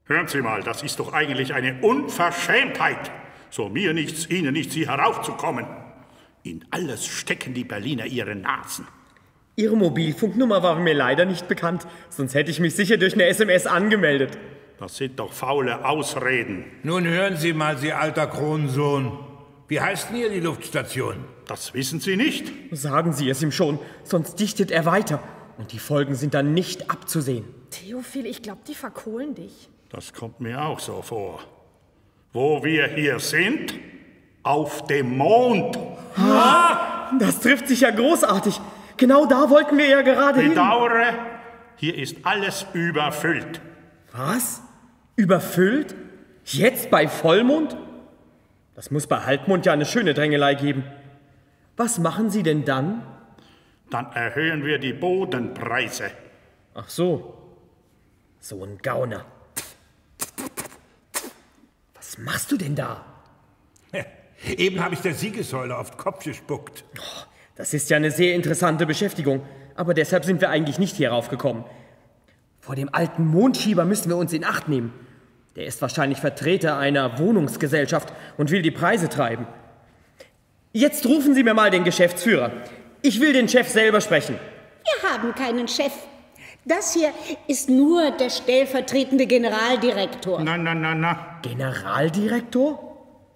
Hören Sie mal, das ist doch eigentlich eine Unverschämtheit. So mir nichts, Ihnen nichts, hier heraufzukommen. In alles stecken die Berliner ihre Nasen. Ihre Mobilfunknummer war mir leider nicht bekannt, sonst hätte ich mich sicher durch eine SMS angemeldet. Das sind doch faule Ausreden. Nun hören Sie mal, Sie alter Kronsohn. Wie heißt denn hier die Luftstation? Das wissen Sie nicht? Sagen Sie es ihm schon, sonst dichtet er weiter. Und die Folgen sind dann nicht abzusehen. Theophil, ich glaube, die verkohlen dich. Das kommt mir auch so vor. Wo wir hier sind? Auf dem Mond. Das trifft sich ja großartig. Genau da wollten wir ja gerade hin. Bedauere, hier ist alles überfüllt. Was? Überfüllt? Jetzt bei Vollmond? Das muss bei Halbmond ja eine schöne Drängelei geben. Was machen Sie denn dann? Dann erhöhen wir die Bodenpreise. Ach so. So ein Gauner. Was machst du denn da? Eben habe ich der Siegessäule auf den Kopf gespuckt. Das ist ja eine sehr interessante Beschäftigung. Aber deshalb sind wir eigentlich nicht hierauf gekommen. Vor dem alten Mondschieber müssen wir uns in Acht nehmen. Der ist wahrscheinlich Vertreter einer Wohnungsgesellschaft und will die Preise treiben. Jetzt rufen Sie mir mal den Geschäftsführer. Ich will den Chef selber sprechen. Wir haben keinen Chef. Das hier ist nur der stellvertretende Generaldirektor. Na. Generaldirektor?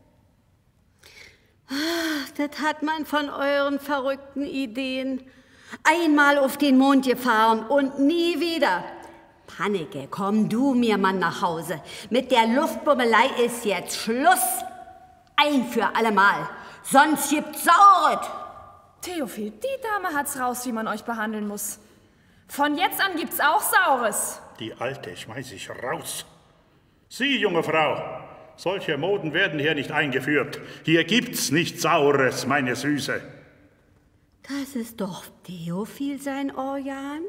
Das hat man von euren verrückten Ideen. Einmal auf den Mond gefahren und nie wieder. Panneke, komm du mir mal nach Hause. Mit der Luftbummelei ist jetzt Schluss. Ein für allemal. Sonst gibt's Sauret. Theophil, die Dame hat's raus, wie man euch behandeln muss. Von jetzt an gibt's auch Saures. Die Alte schmeiß ich raus. Sie, junge Frau, solche Moden werden hier nicht eingeführt. Hier gibt's nichts Saures, meine Süße. Das ist doch Theophil sein Organ.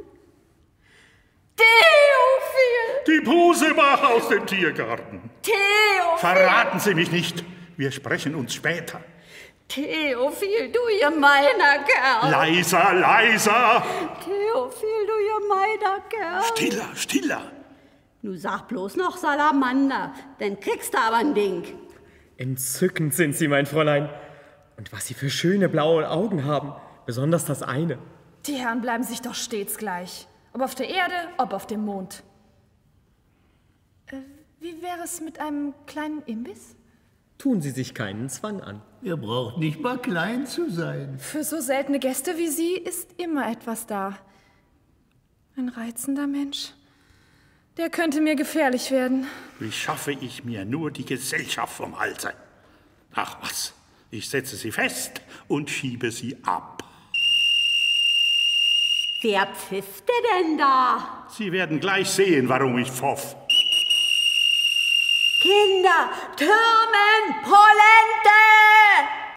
Theophil! Die Pusebach aus dem Tiergarten. Theophil! Verraten Sie mich nicht. Wir sprechen uns später. Theophil, du gemeiner Kerl. Leiser! Theophil, du gemeiner Kerl. Stiller! Du sag bloß noch Salamander, dann kriegst du aber ein Ding. Entzückend sind Sie, mein Fräulein. Und was Sie für schöne blaue Augen haben. Besonders das eine. Die Herren bleiben sich doch stets gleich. Ob auf der Erde, ob auf dem Mond. Wie wäre es mit einem kleinen Imbiss? Tun Sie sich keinen Zwang an. Ihr braucht nicht mal klein zu sein. Für so seltene Gäste wie Sie ist immer etwas da. Ein reizender Mensch. Der könnte mir gefährlich werden. Wie schaffe ich mir nur die Gesellschaft vom Halse? Ach was, ich setze sie fest und schiebe sie ab. Wer pfiffte denn da? Sie werden gleich sehen, warum ich pfoff. Kinder, Türmen, Polente!